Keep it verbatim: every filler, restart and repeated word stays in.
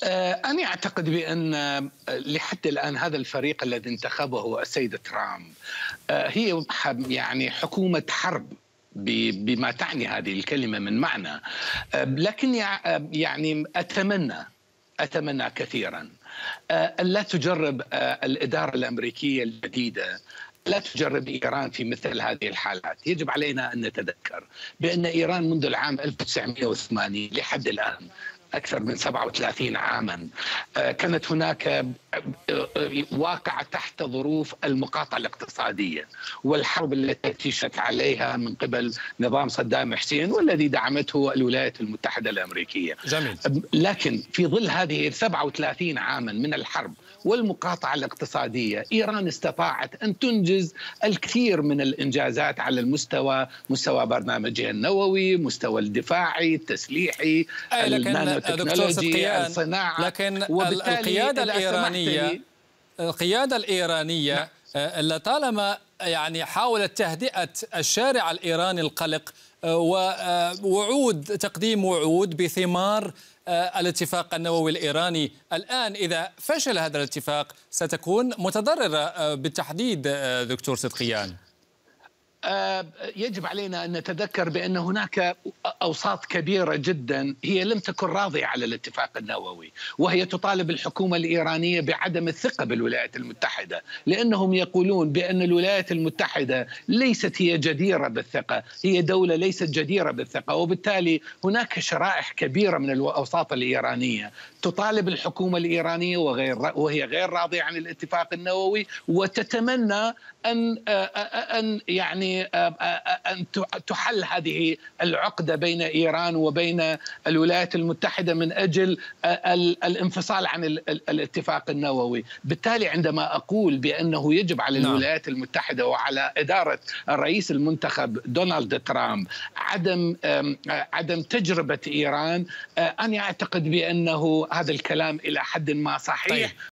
آه، أنا أعتقد بأن آه، لحد الآن هذا الفريق الذي انتخبه السيد ترامب آه، هي ح- يعني حكومة حرب ب- بما تعني هذه الكلمة من معنى. آه، لكن يع- آه، يعني أتمنى أتمنى كثيرا آه، أن لا تجرب آه، الإدارة الأمريكية الجديدة، لا تجرب إيران في مثل هذه الحالات. يجب علينا أن نتذكر بأن إيران منذ العام ألف وتسعمئة وثمانين لحد الآن أكثر من سبعة وثلاثين عاما آه، كانت هناك آه، آه، واقعة تحت ظروف المقاطعة الاقتصادية والحرب التي شت عليها من قبل نظام صدام حسين والذي دعمته الولايات المتحدة الأمريكية. جميل. لكن في ظل هذه سبعة وثلاثين عاما من الحرب والمقاطعة الاقتصادية، إيران استطاعت أن تنجز الكثير من الإنجازات على المستوى مستوى برنامجها النووي، مستوى الدفاعي، التسليحي، أي لكن دكتور النانوتكنولوجي، صدقيان، الصناعة. لكن وبالتالي القيادة إذا الإيرانية سمحت لي القيادة الإيرانية آه، لطالما يعني حاولت تهدئة الشارع الإيراني القلق، آه، ووعود تقديم وعود بثمار آه، الاتفاق النووي الإيراني. الآن إذا فشل هذا الاتفاق ستكون متضررة آه، بالتحديد. آه، دكتور صدقيان، آه، يجب علينا أن نتذكر بأن هناك أوساط كبيرة جدا هي لم تكن راضية على الاتفاق النووي، وهي تطالب الحكومة الإيرانية بعدم الثقة بالولايات المتحدة، لأنهم يقولون بأن الولايات المتحدة ليست هي جديرة بالثقة، هي دولة ليست جديرة بالثقة. وبالتالي هناك شرائح كبيرة من الأوساط الإيرانية تطالب الحكومة الإيرانية وغير وهي غير راضية عن الاتفاق النووي، وتتمنى أن أن يعني أن تحل هذه العقدة بين إيران وبين الولايات المتحدة من أجل الانفصال عن الاتفاق النووي. بالتالي عندما أقول بأنه يجب على الولايات المتحدة وعلى إدارة الرئيس المنتخب دونالد ترامب عدم عدم تجربة إيران، أنا أعتقد بأنه هذا الكلام إلى حد ما صحيح. طيب.